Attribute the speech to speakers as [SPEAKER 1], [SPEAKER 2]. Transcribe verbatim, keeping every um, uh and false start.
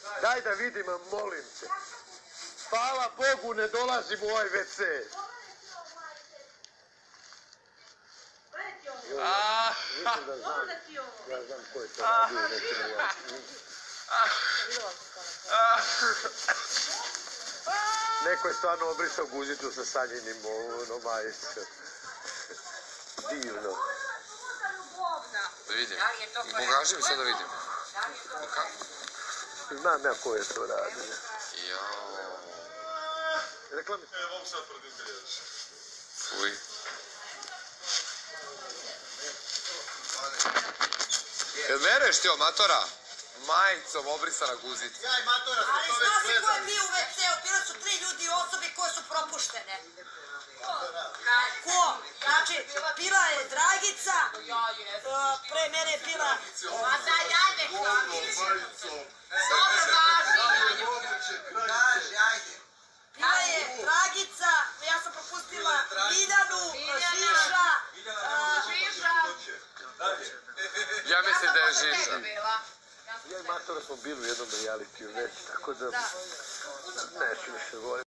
[SPEAKER 1] Daj da vidim, molim te. Hvala Bogu, ne dolazim u ovaj ve ce. Mislim da znam, ja znam ko je to radio, nećemo ja. Neko je stvarno obrisao guzicu sa sanjenim ono majice. Divno.
[SPEAKER 2] Da vidim. Pokaži mi sad da vidim.
[SPEAKER 1] Znam ja ko je to radio.
[SPEAKER 2] Jao.
[SPEAKER 1] Rekla mi...
[SPEAKER 3] E, mogu sad proditi još.
[SPEAKER 2] Fuj. Jel mereš ti o matora? Majicom obrisana guzica.
[SPEAKER 3] Ja i matora smo
[SPEAKER 4] Ali
[SPEAKER 3] to već
[SPEAKER 4] zna se ko je
[SPEAKER 3] gledali.
[SPEAKER 4] bio u ve ce-u, bile su tri ljudi u osobi koje su propuštene. Ko? Znači, bila je Dragica, pre mene je bila...
[SPEAKER 5] A da ja ne kažem. Dobro, važi.
[SPEAKER 4] Bila je Dragica, ja sam propustila Miljanu, Žiža...
[SPEAKER 2] Ja mislim da je Žiža.
[SPEAKER 1] Ja i Matora smo bili u jednom realitiju, već, tako da... Neću više volim.